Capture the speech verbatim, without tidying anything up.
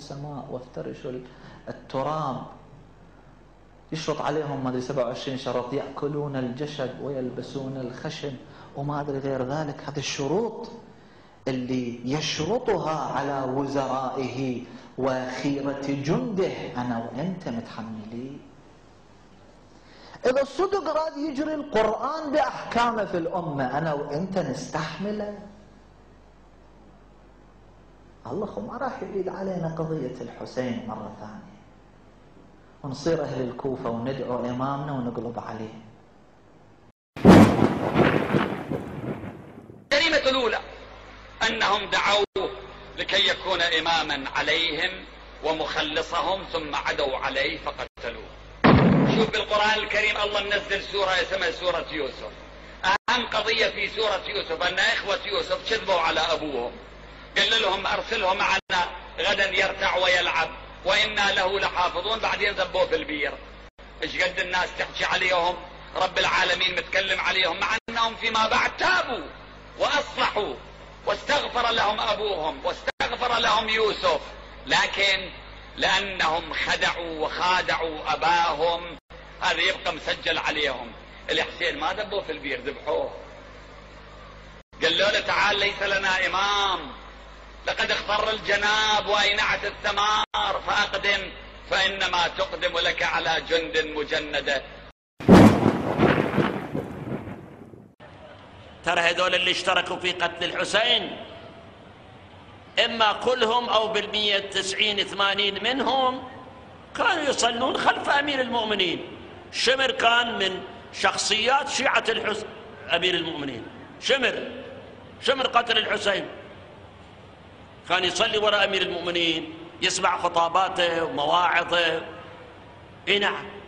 السماء وافترشوا التراب، يشرط عليهم ما ادري سبعة وعشرين شرط، يأكلون الجشد ويلبسون الخشن وما ادري غير ذلك. هذه الشروط اللي يشرطها على وزرائه وخيرة جنده، أنا وأنت متحملين. إذا صدق راد يجري القرآن بأحكامه في الأمة، أنا وأنت نستحمله. الله خو ما راح يعيد علينا قضية الحسين مرة ثانية ونصير أهل الكوفة وندعو إمامنا ونقلب عليه. الجريمة الأولى أنهم دعوه لكي يكون إماما عليهم ومخلصهم، ثم عدوا عليه فقتلوه. شوف بالقرآن الكريم الله منزل سورة اسمها سورة يوسف. أهم قضية في سورة يوسف أن إخوة يوسف كذبوا على أبوهم، قال لهم أرسله معنا غدا يرتع ويلعب وإنا له لحافظون، بعدين ذبوه في البير. إيش قد الناس تحكي عليهم، رب العالمين متكلم عليهم، مع أنهم فيما بعد تابوا وأصلحوا واستغفر لهم أبوهم واستغفر لهم يوسف، لكن لأنهم خدعوا وخادعوا أباهم هذا يبقى مسجل عليهم. الحسين ما ذبوه في البير، ذبحوه. قال له تعال ليس لنا إمام، لقد اخضر الجناب وأينعت الثمار فأقدم فإنما تقدم لك على جند مجندة. ترى هذول اللي اشتركوا في قتل الحسين إما كلهم أو بالمية تسعين ثمانين منهم كانوا يصلون خلف أمير المؤمنين. شمر كان من شخصيات شيعة الحسين أمير المؤمنين، شمر شمر قتل الحسين كان يصلي وراء أمير المؤمنين، يسمع خطاباته ومواعظه. إيه نعم.